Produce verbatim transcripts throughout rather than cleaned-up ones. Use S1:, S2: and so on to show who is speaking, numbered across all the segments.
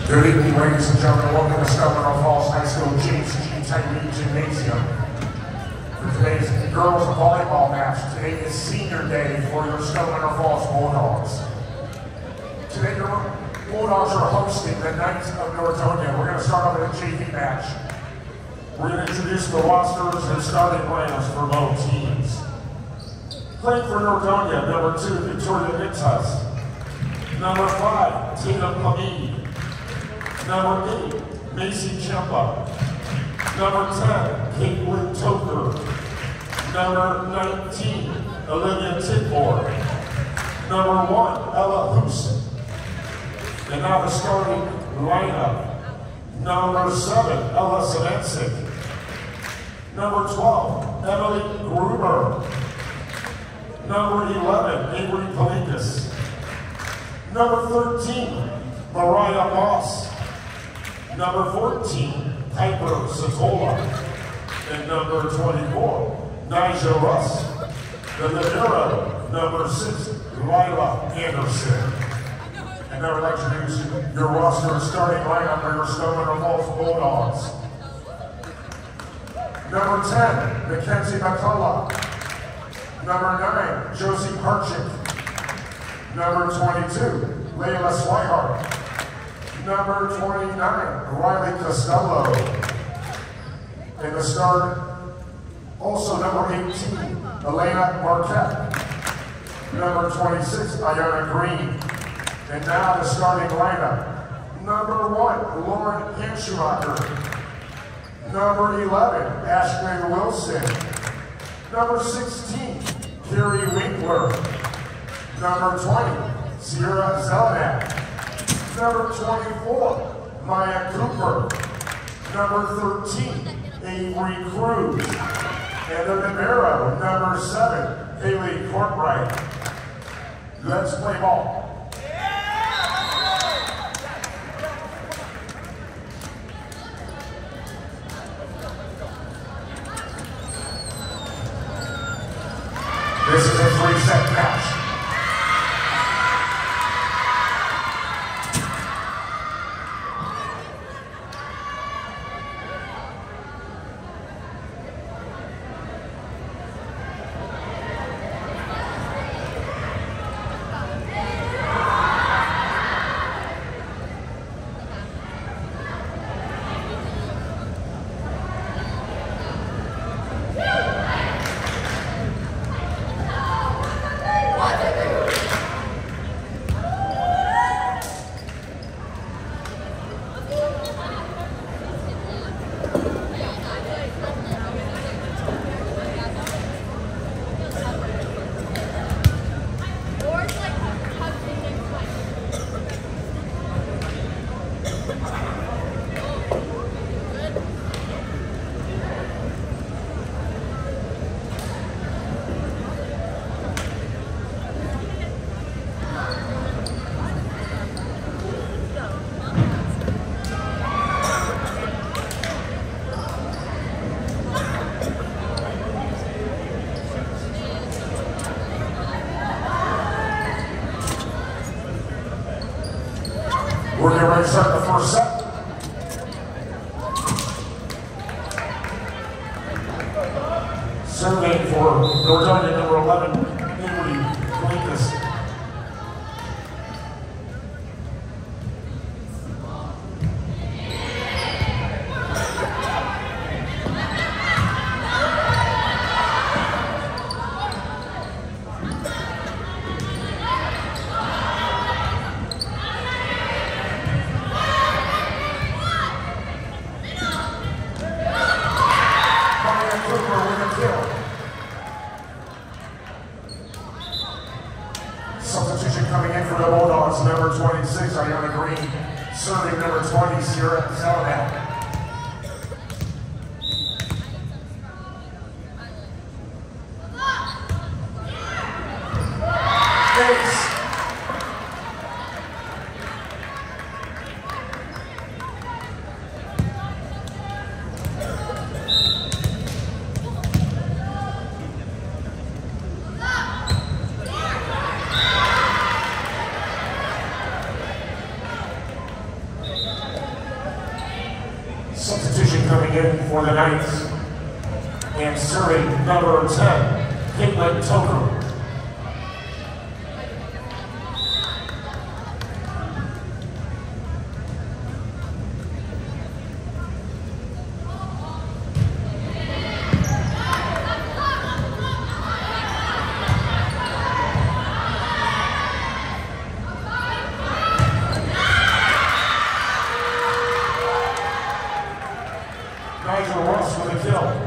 S1: Good evening, ladies and gentlemen. Welcome to Stillwater Falls High School James G. Tyree Gymnasium. For today's girls volleyball match, today is senior day for your Stillwater Falls Bulldogs. Today, your Bulldogs are hosting the Knights of Northonia. We're going to start off with a J V match. We're going to introduce the rosters and starting lineups for both teams. Playing for Northonia, number two, Victoria Nitzhus. Number five, Tina Hamid. Number eight, Macy Chempa. Number ten, Caitlin Toker. Number nineteen, Olivia Tidmore. Number one, Ella Houston. And now the starting lineup. Number seven, Ella Savancic. Number twelve, Emily Gruber. Number eleven, Avery Palikas. Number thirteen, Mariah Moss. Number fourteen, Piper Sotola. And number twenty-four, Nigel Russ. The libero, number six, Lila Anderson. And now I'd like to introduce your roster and starting lineup for your Stillwater Falls Bulldogs. Number ten, Mackenzie McCullough. Number nine, Josie Parchik. Number twenty-two, Layla Swihart. Number twenty-nine, Riley Costello. And the start, also number eighteen, Elena Marquette. Number twenty-six, Ayana Green. And now the starting lineup. Number one, Lauren Hanschumacher. Number eleven, Ashley Wilson. Number sixteen, Carrie Winkler. Number twenty, Sierra Zelenak. Number twenty-four, Maya Cooper. Number thirteen, Avery Cruz. And the libero, number seven, Haley Courtright. Let's play ball. This is a three-set match. We're getting ready to start the first set. Serving for Northonia, number eleven, Avery Palikas. Substitution coming in for the Bulldogs, number twenty-six, Ayana Green. Serving number twenty, Sierra Zelenak. Ace. for the Knights. And serving number ten, Caitlin Toker. Nigel Ross with a kill.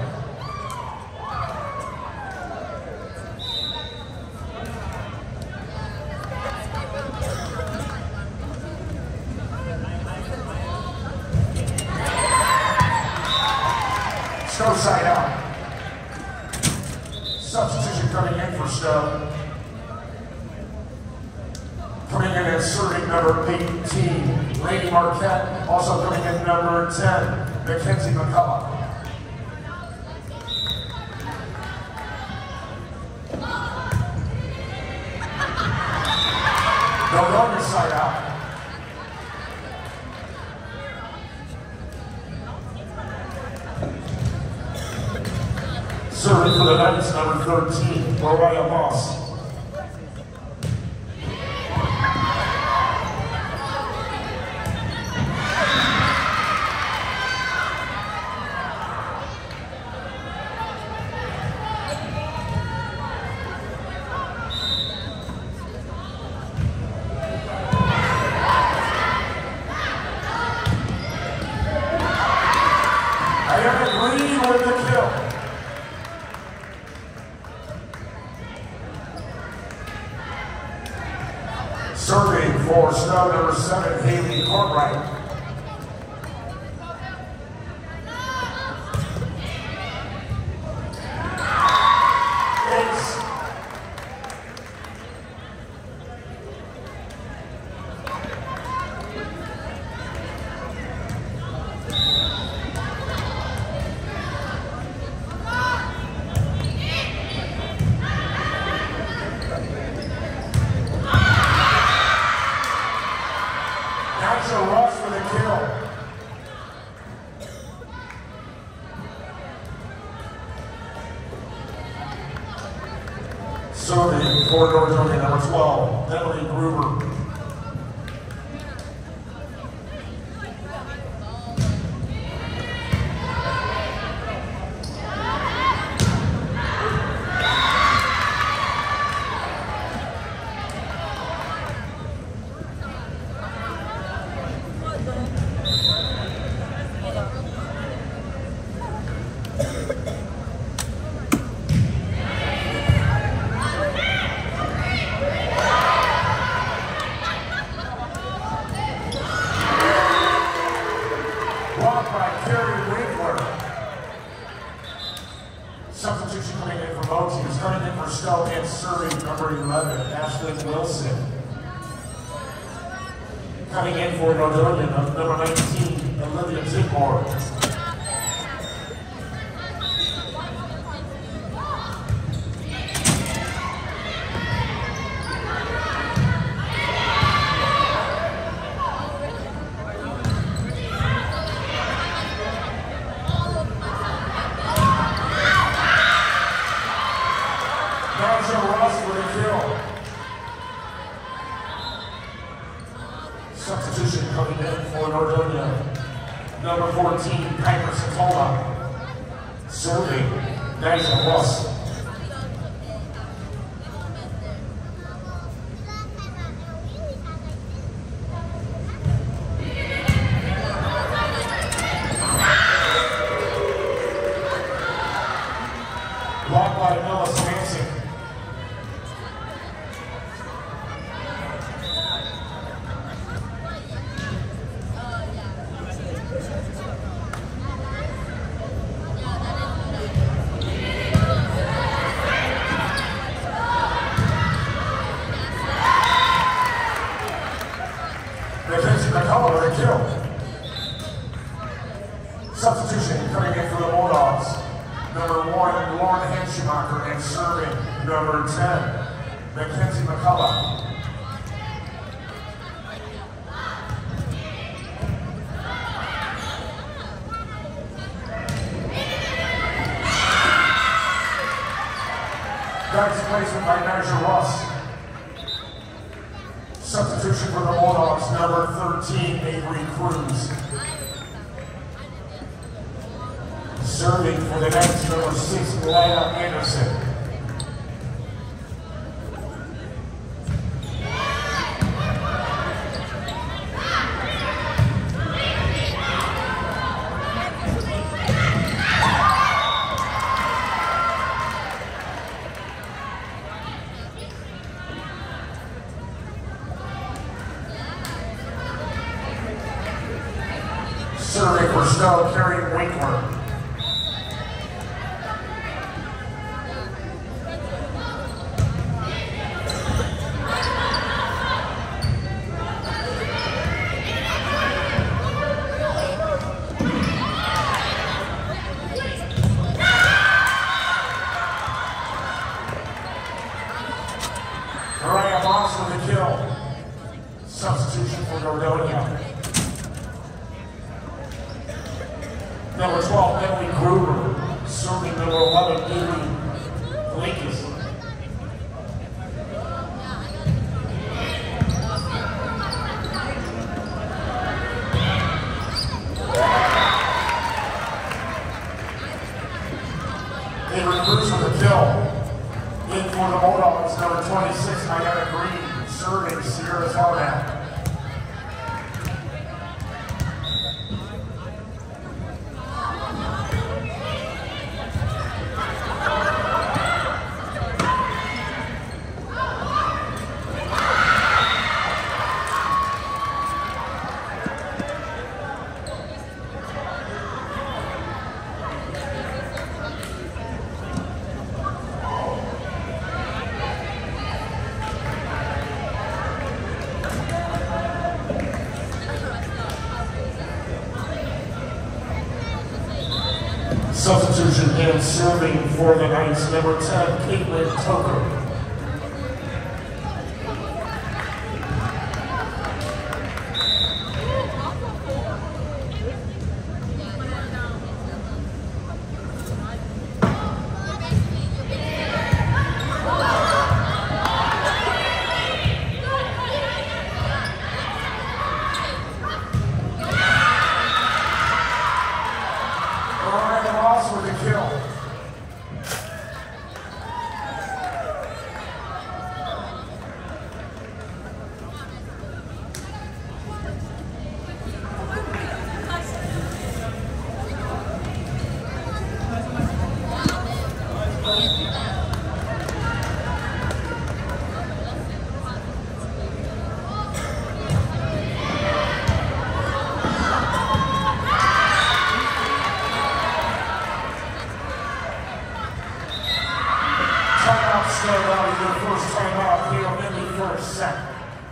S1: Stowe side out. Substitution coming in for Stowe. Coming in and serving number eighteen, Lady Marquette. Also coming in number ten, Mackenzie McCullough. Nordonia side out. Serving for the Knights, number thirteen, Mariah Moss. Diana Green with the kill. Serving for Stowe, number seven, Haley Cartwright. Ace. Nigel Ross for the kill. Serving for Nordonia, number twelve, Emily Gruber. Blocked by Carrie Winkler. Substitution coming in for Mochi. He's coming in for Stowe and serving number eleven, Ashlyn Wilson. Coming in for Nordonia, number nineteen, Olivia Tidmore. Nigel Ross with a kill. Substitution coming in for Nordonia, number fourteen, Piper Satola. Serving Nigel Ross. Blocked by Noah Swanson. Mackenzie McCullough with a kill. Substitution coming in for the Bulldogs. Number one, Lauren Henschumacher, and serving number ten, Mackenzie McCullough. replacement by Niger Russ. Substitution for the Bulldogs, number thirteen, Avery Cruz. Serving for the Knights, number six, Lila Anderson. Serving for Stowe, Carrie Winkler. Mariah Moss with the kill. Substitution for Nordonia. Number twelve, Emily Gruber. Serving number eleven, Avery Lincoln. Avery Cruz with the kill. In for the Bulldogs, number twenty-six, Diana Green. Serving Sierra Tarmac. Substitution and serving for the Knights, number ten, Caitlin Toker. With the kill. Timeout, start out of your first timeout here in the first set.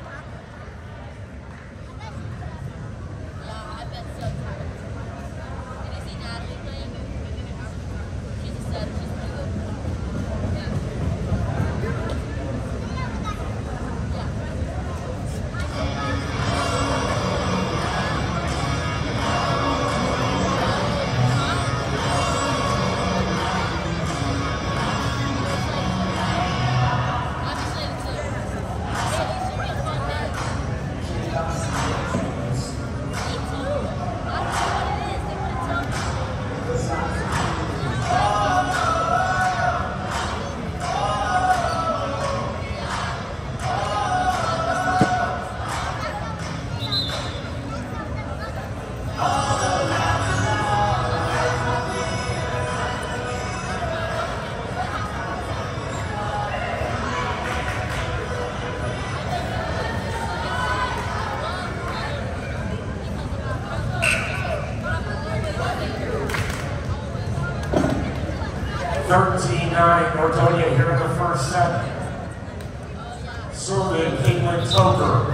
S1: thirteen nine, Nordonia here in the first set. Serving Caitlin Toker.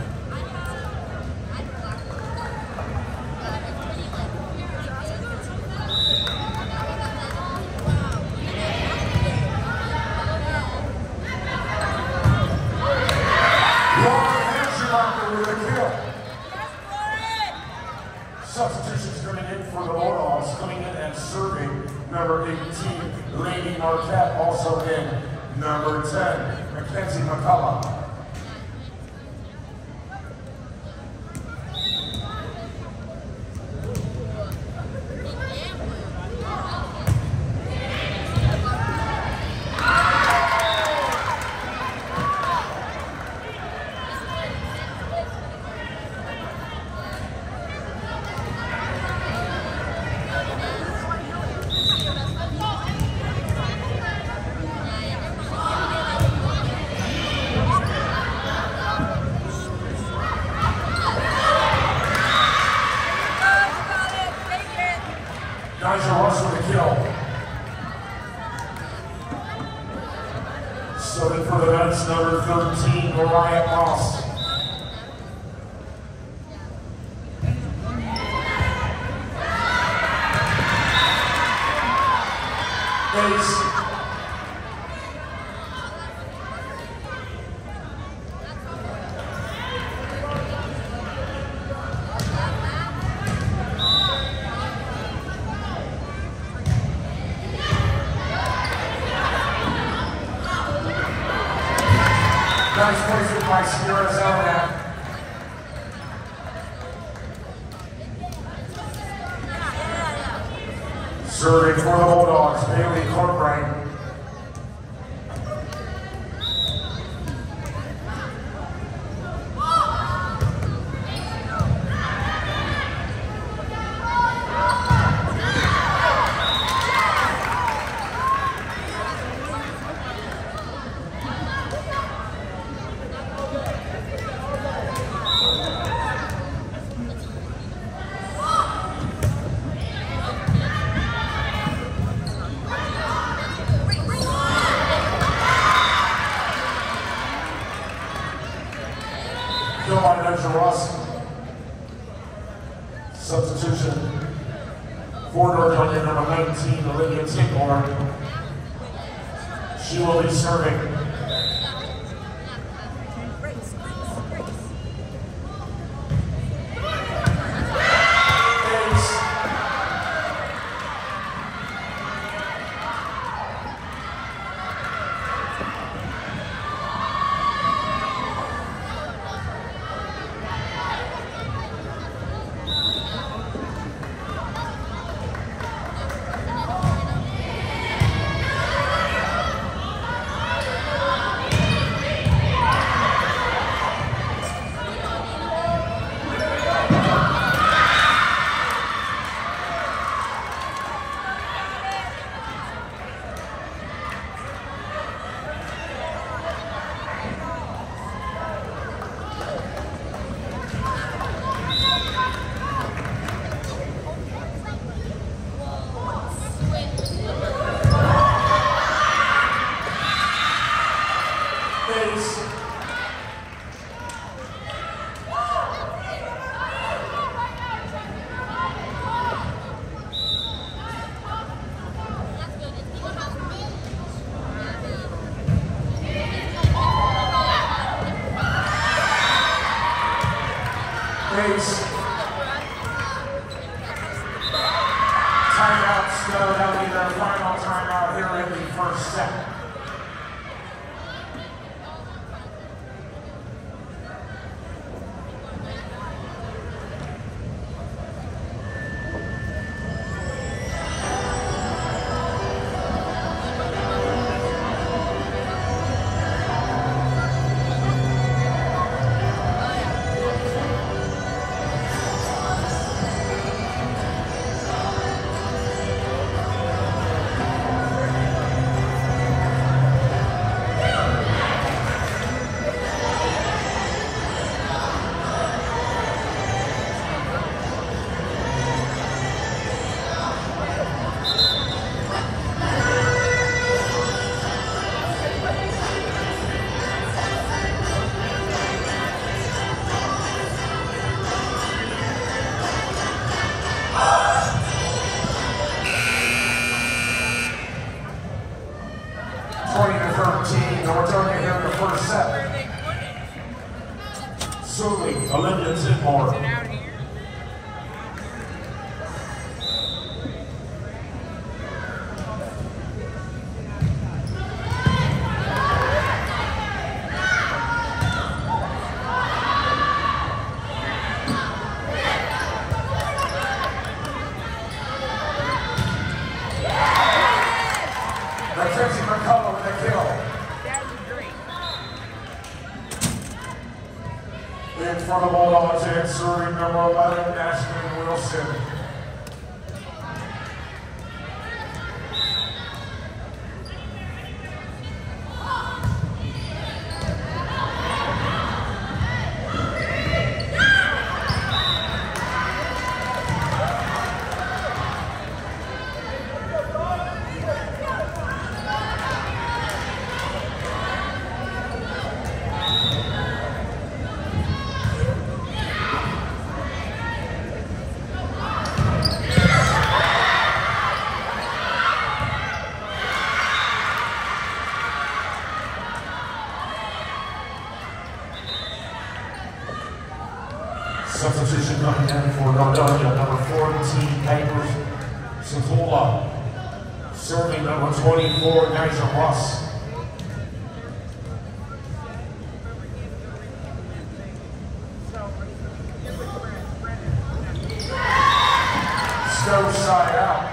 S1: Substitutions coming in for the Bulldogs, coming in and serving number eighteen, Lady Marquette, also in Number ten, Mackenzie McCullough. Nigel Russ with a kill. Serving for the Mets, number thirteen, Mariah Moss. Ace. Nice placement by Sierra Zelda. Serving for the Bulldogs, Bailey Corbright. Kill by Nigel Ross. Substitution. For North Carolina, number nineteen, Olivia Tinkhorn. She will be serving. Pace. Timeouts, so that'll be their final timeout here in the first set. twenty to thirteen, North Carolina here in the first set. Sully, Olivia Tinkhorn. In front of Bulldogs and serving number eleven, Ashton Wilson. Substitution coming in for Nordonia, number fourteen, Papers Satula. Serving number twenty-four, Nigel Russ. Stove side out.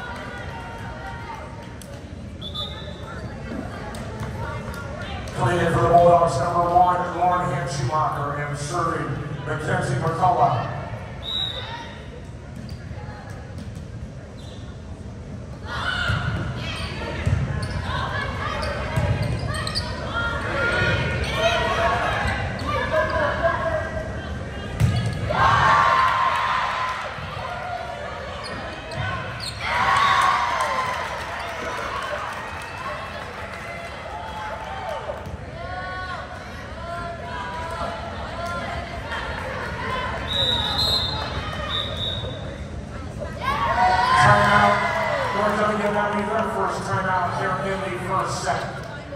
S1: Coming in for the Bulldogs, number one, Lauren Hanschumacher, and serving Mackenzie McCullough. First timeout here in the first set.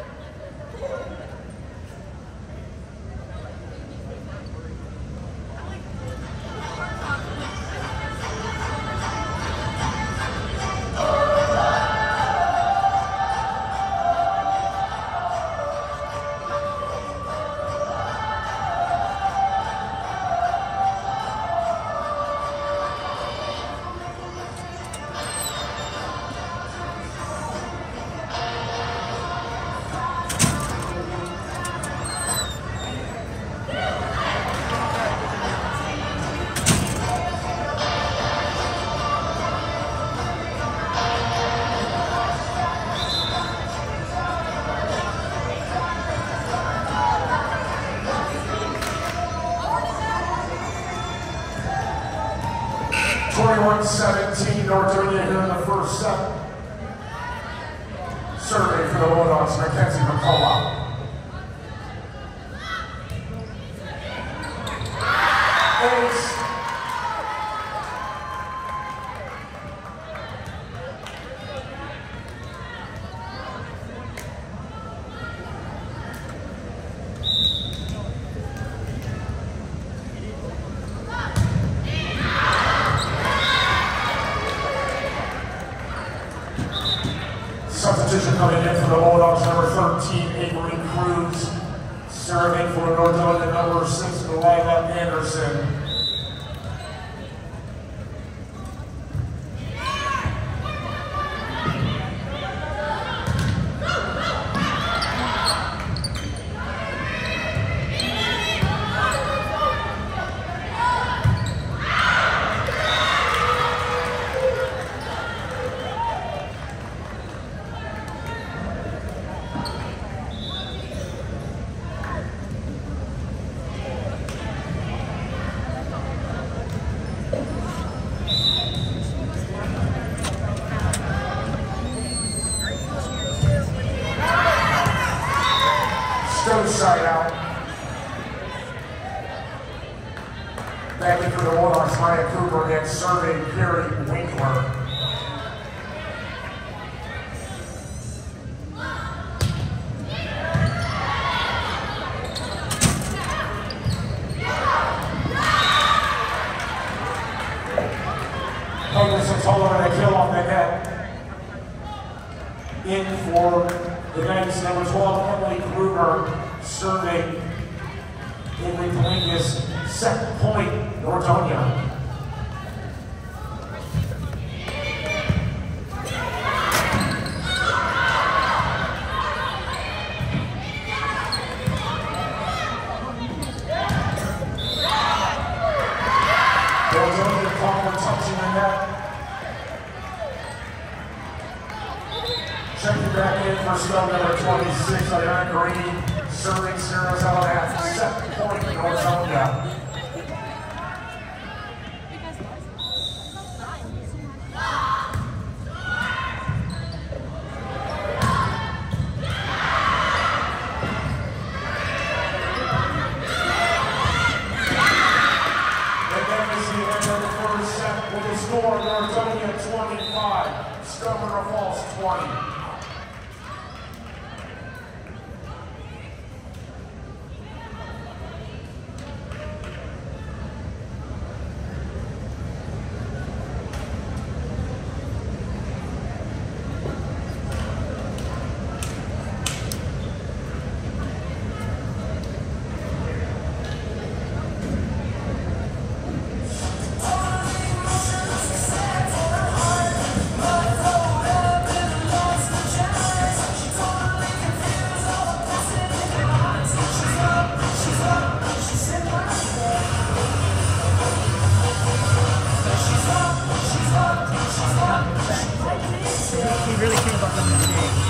S1: twenty-one seventeen, Nordonia here in the first set. Serving for the Bulldogs, Mackenzie McCullough. Ace. Substitution coming in for the Bulldogs, number thirteen, Avery Cruz. Serving for Nordonia, number six, Delilah Anderson. Side out. Back in for the Bulldogs, Maya Cooper, and serving Gary Winkler. Douglas and Sullivan, a kill off the net. In for the Knights, number twelve, Emily Gruber. Serving Avery Palinkas, second point, Nordonia. for scum number twenty-six, Diana Green, serving Sarah Zelenath, set point, Northonia. With a score, Northonia twenty-five, Stubborn Falls twenty.
S2: He really came up on the game.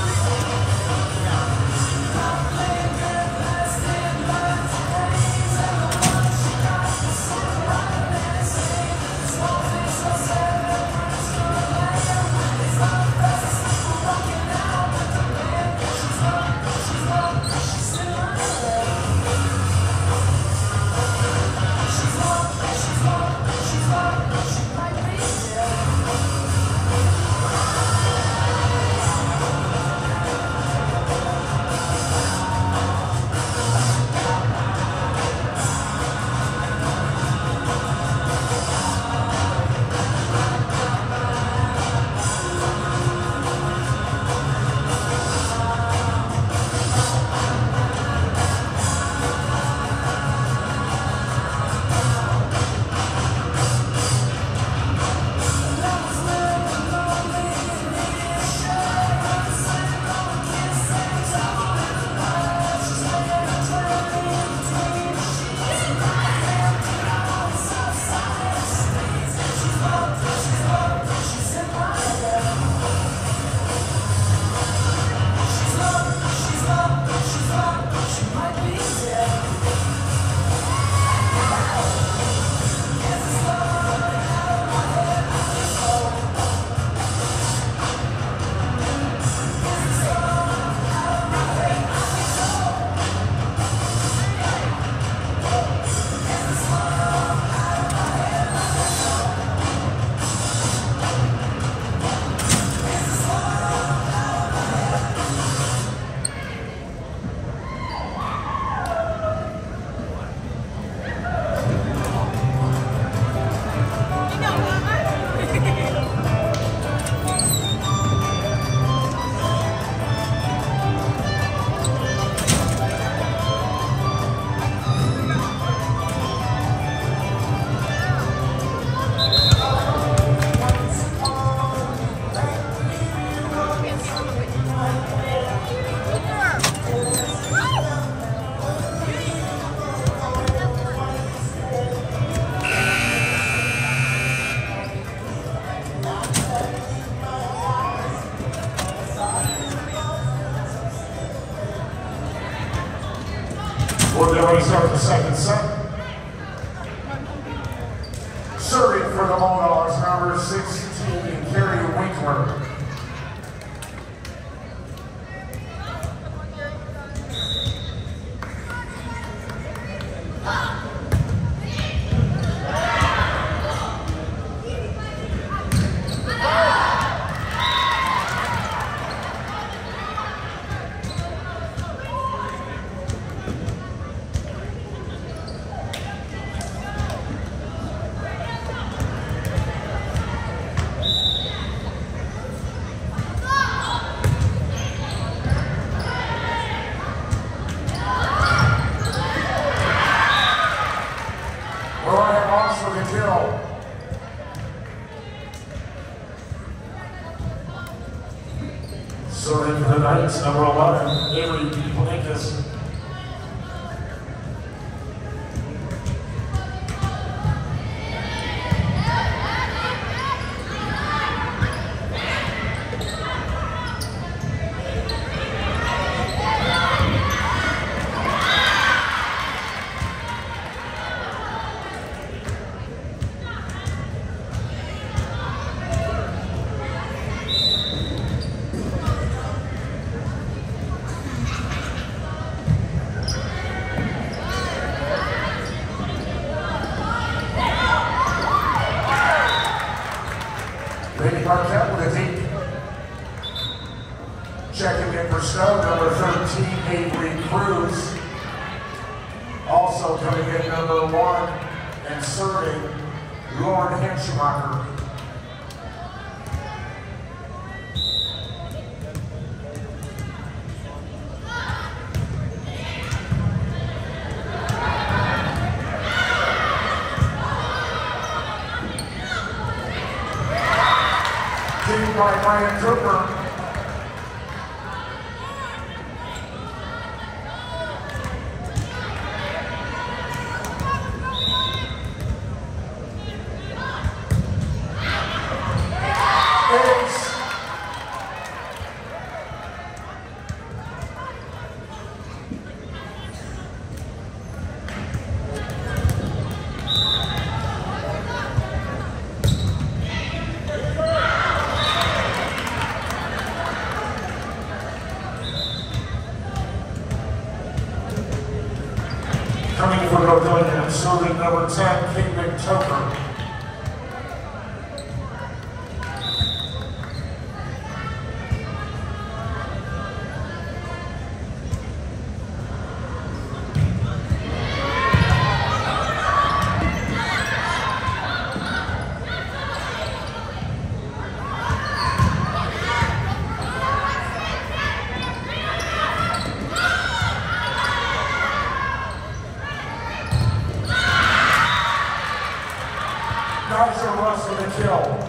S1: We're going to start the second set. Serving for the Bulldogs, number sixteen, Carrie Winkler. So then for the Knights, number eleven, Avery D. Palinkas. Also coming in number one and serving, Lauren Henschmacher. Team by Ryan Cooper. Coming from Odonia, serving number ten, Caitlin Toker. Nice Russ with a kill.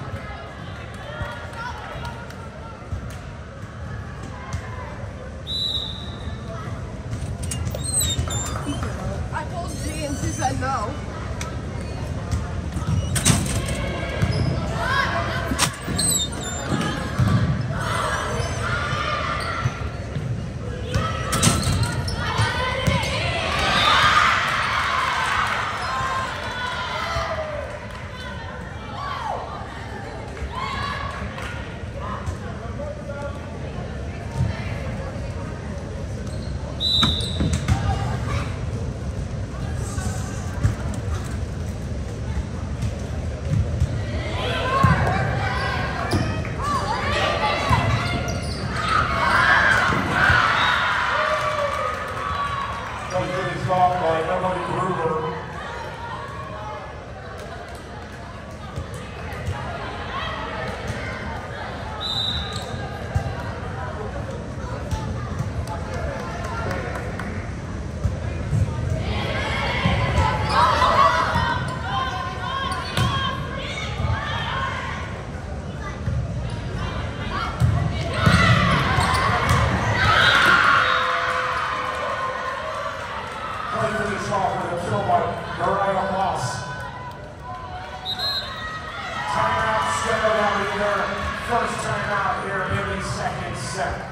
S3: I told James, he said no. By Emily Gruber. Finish off with a kill by Mariah Moss. Timeout, step it out here. First timeout here in the second set.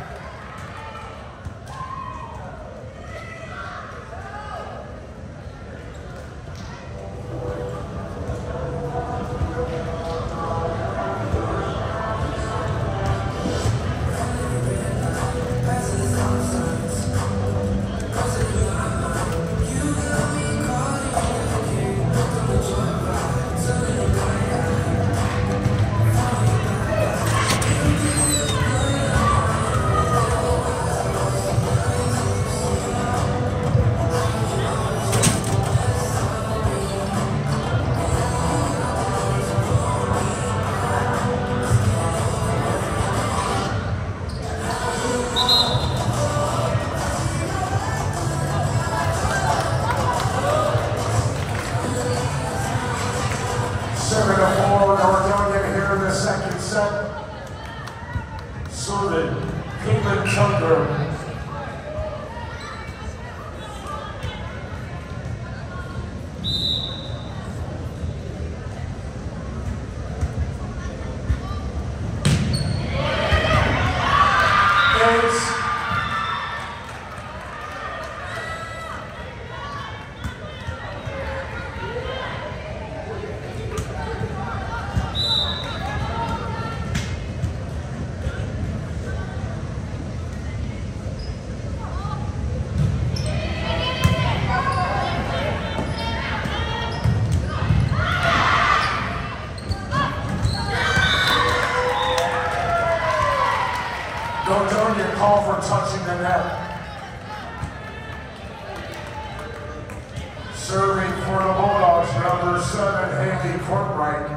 S1: Serving for the Bulldogs, number seven, Haley Courtright.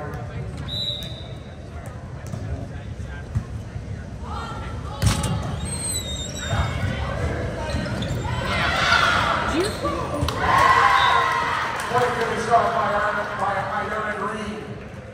S1: Point finished off by Iona, by Iona Green.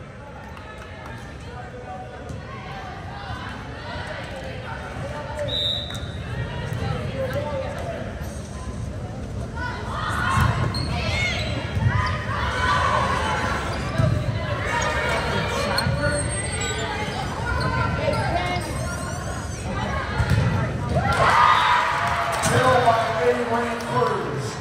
S1: Middle by Lady Wayne Cruz.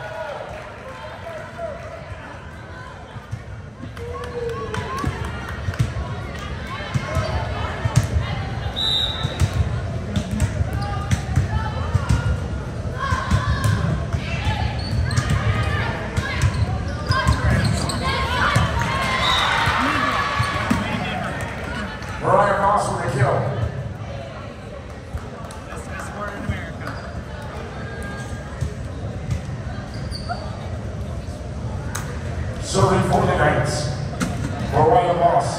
S1: Mariah Moss with a kill.
S2: That's the best sport in America.
S1: Serving for the Knights, Mariah Moss.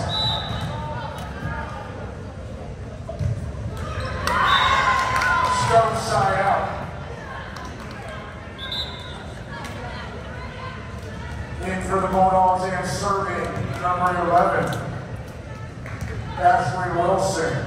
S1: Stone side out. In for the Bulldogs and serving, number eleven. Ashley Wilson.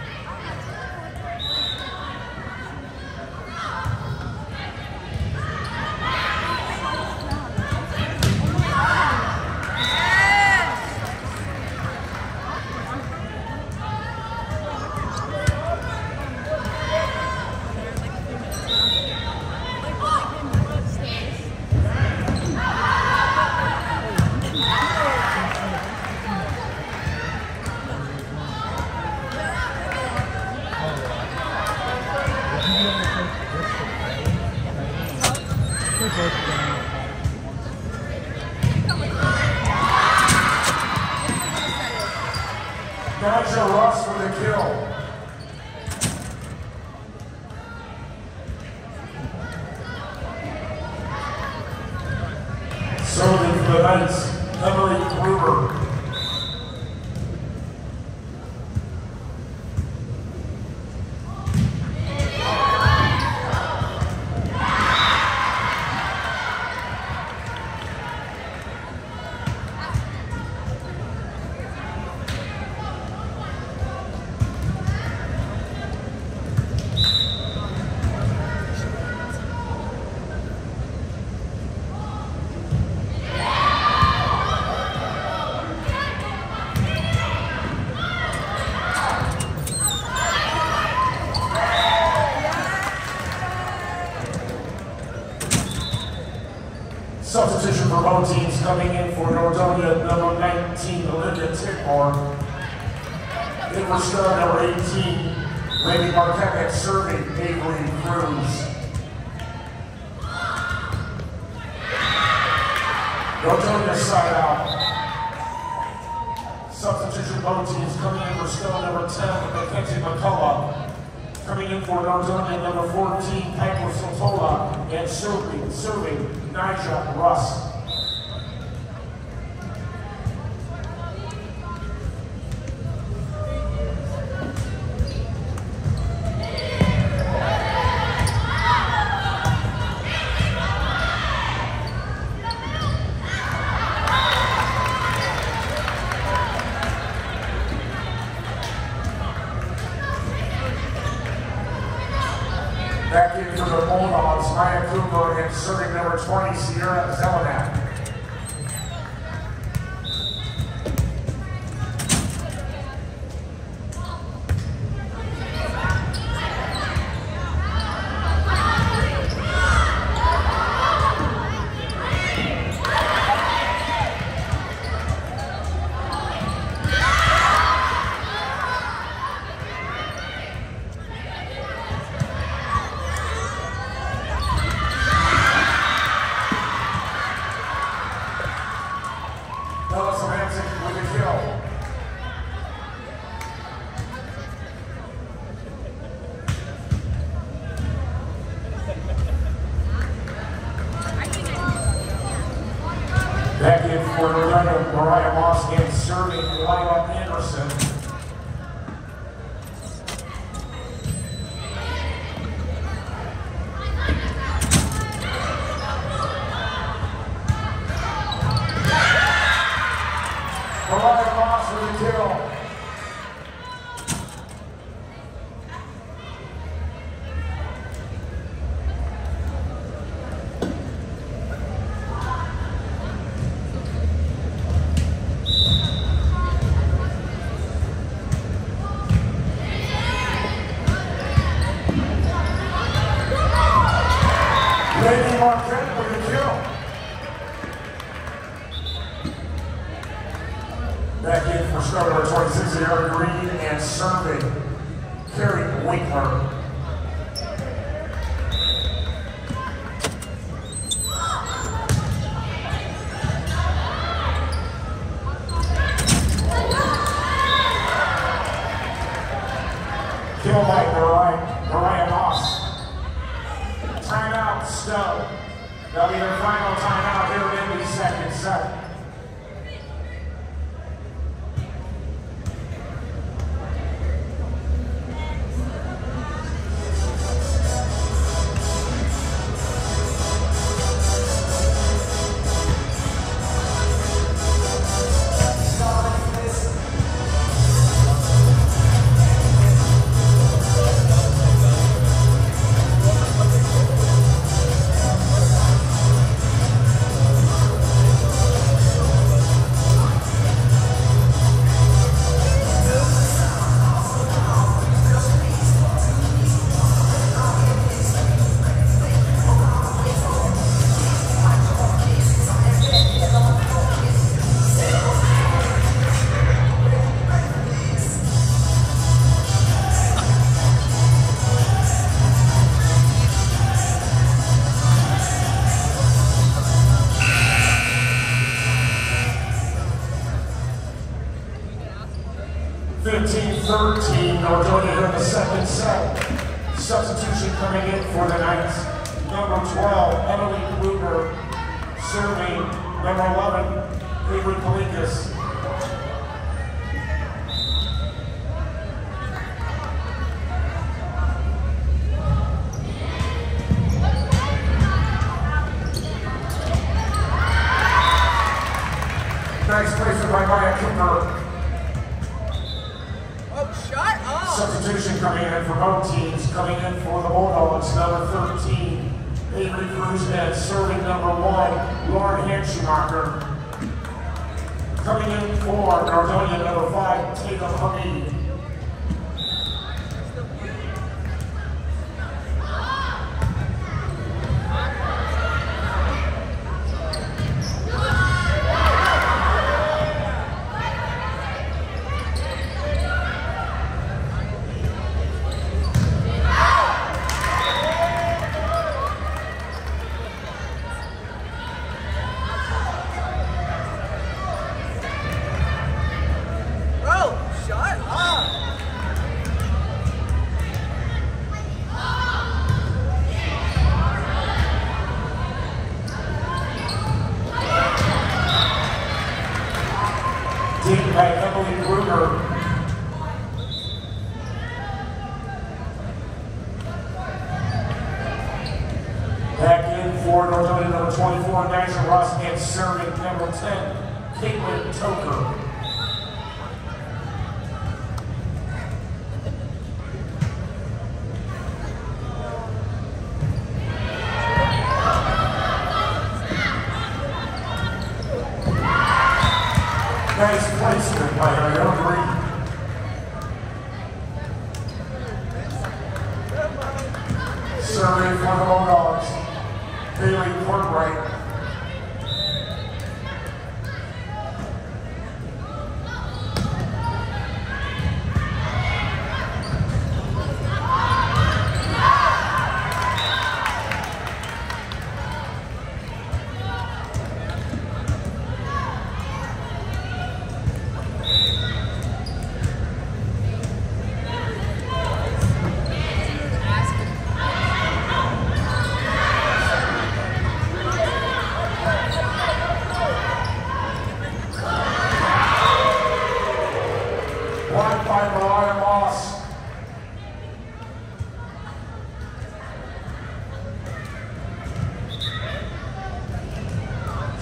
S1: Naja Russ with a kill. Serving for the Knights, Emily Gruber. Substitution for both teams coming in for Nordonia, number nineteen, Olivia Tidmore. In for Stone, number eighteen, Lady Marquette, serving Avery Cruz. Nordonia side out. Substitution both teams coming in for Stone, number ten, Mackenzie McCullough. Coming in for Nordonia, number fourteen, Piper Sotola, and serving, serving Naja Russ. Back in for the Bulldogs, Maya Cooper, and serving number twenty, Sierra Zelenak.
S3: Back in for Mariah, Mariah Moss and serving Lila Anderson. Mariah Moss with a kill. Lady Marquette with a kill. Back in for star number twenty-six, Aaron Green, and serving Carrie Winkler. Kill by Mariah, Mariah Moss. Timeout, Stowe. That'll be their final timeout here in the second set. fifteen thirteen, Nordonia here in the second set. Substitution coming in for the Knights. Number twelve, Emily Kluger, serving number eleven, Avery Kalikas. Nice placement by Maya Cooper. Substitution coming in for both teams, coming in for the Bulldogs, number thirteen, Avery Cruz, and serving number one, Lauren Hanschumacher. Coming in for Nordonia, number five, Tatum Hamid. By Emily Gruber. Back in for Nordonia, number twenty-four, Nigel Ross, and serving number ten, Caitlin Toker. Nice placement by Aaron Green. Serving for the Bulldogs, Haley Courtwright.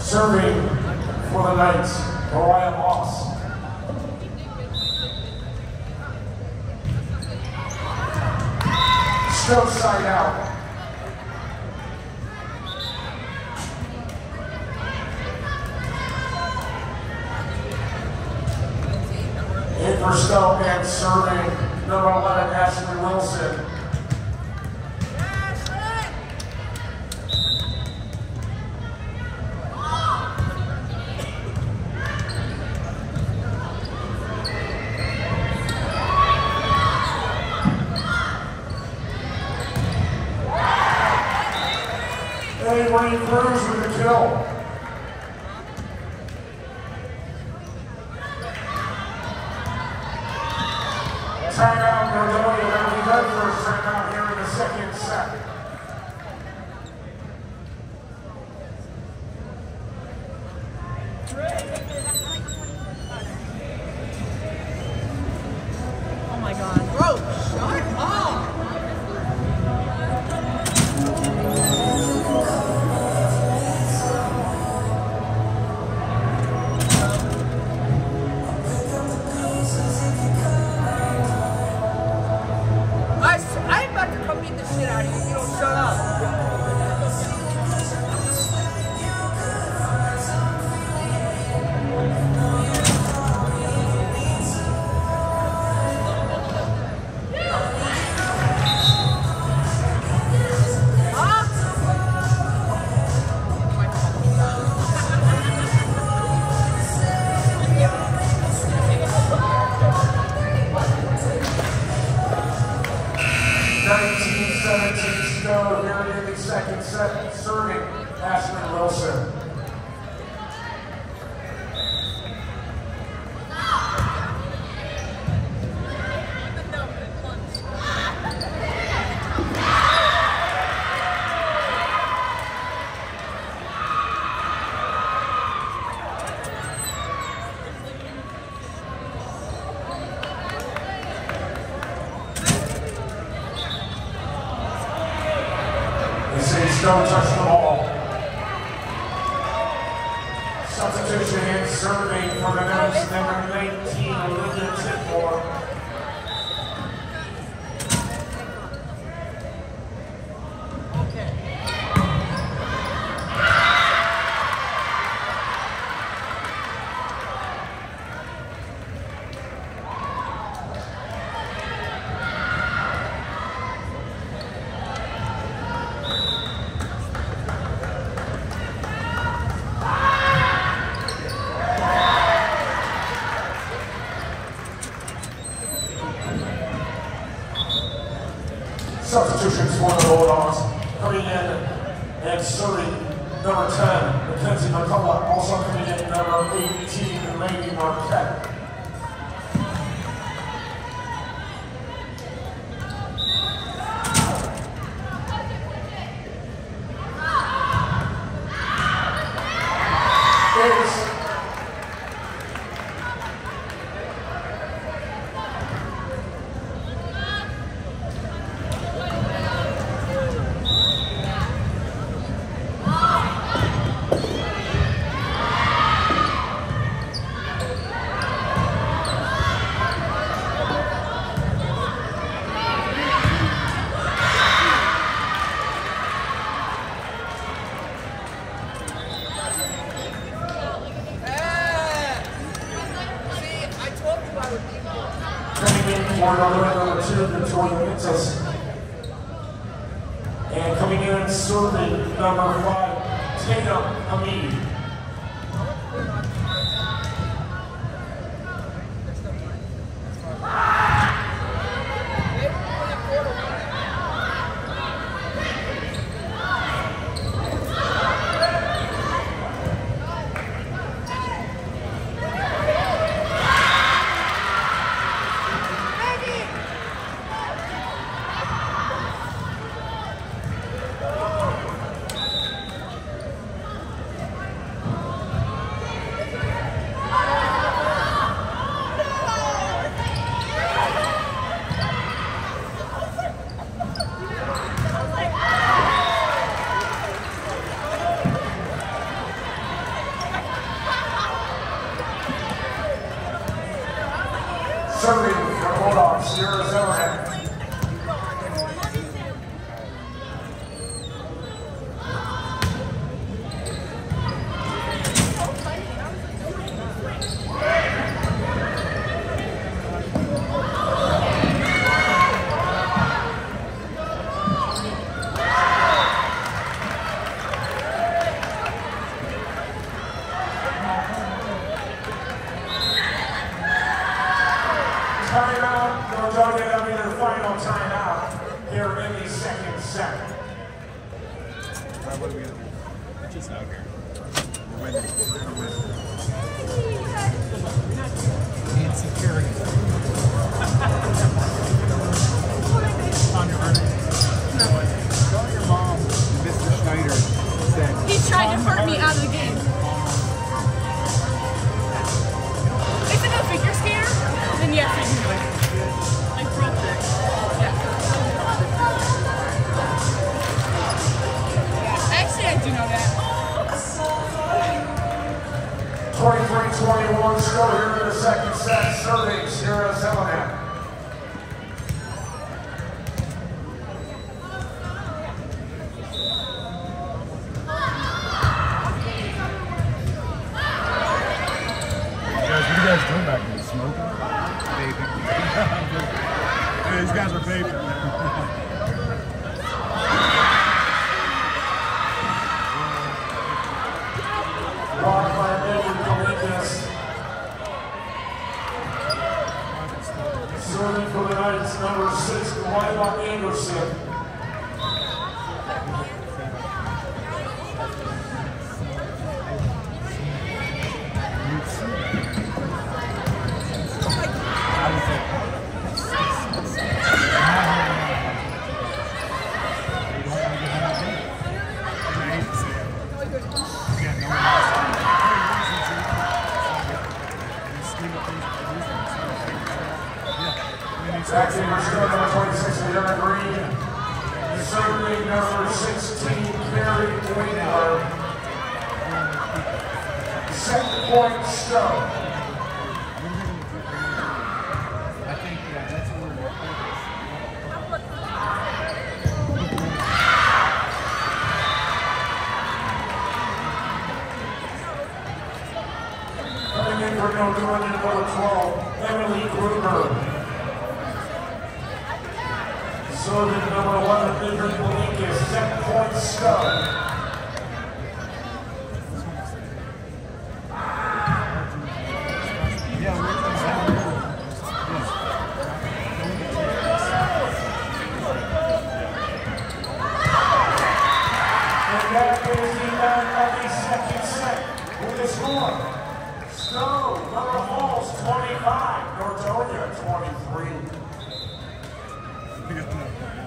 S3: Serving for the Knights, Mariah Moss. Stroke side out. In for Stoke and serving number eleven, Ashley Wilson. Wayne Cruz with the kill. Timeout, Nordonia. That'll be their first timeout here in the second set.
S2: Oh my God. Bro, shut up! Shit out of you, you don't shut up.
S3: nineteen seventeen Stowe, here in the second set, serving Ashley Wilson. Stowe touched the ball. Substitution and serving for the Knights, number nineteen, Olivia Titmore. Substitutions for the Bulldogs. Coming in and serving number ten, Mackenzie McCullough. Also coming in number eighteen, Lady Marquette. Davis. For number two, Victoria Mintus. And coming in and serving number five, Tatum Hamid. Bulldogs, Arizona. Timeout. Nordonia having their final timeout here in the second set.
S4: What are we gonna do? It's just out here. We're winning. We're winning. And security. On your heart. Tell your mom, Mister Schneider, said
S2: He tried to hurt me out of the game. Is it a figure skater? Then yes, I can do it. Like broke it. Yeah. Actually, I do know that.
S3: twenty-three twenty-one, still here in the second set, serving Sierra Zelenak.
S4: Guys, what are you guys doing back there? Smoking? Vaping. Yeah, these guys are vaping.
S3: Blocked by Edward Dominguez. Serving for the Knights, number six, Lila Anderson. Back in reserve, number twenty-six, Liana Green. Serving number sixteen, Carrie Winkler. Second point, Stowe.
S4: I think, yeah, that's where we're
S3: Coming in for Nordonia, number twelve, Emily Gruber. Serving number eleven, Adrian Dominguez, second point, Stowe.
S4: Yeah, we're
S3: And that is the end of the second set with the score. Stowe, River Falls, twenty-five, Nordonia, twenty-three.
S4: Yeah.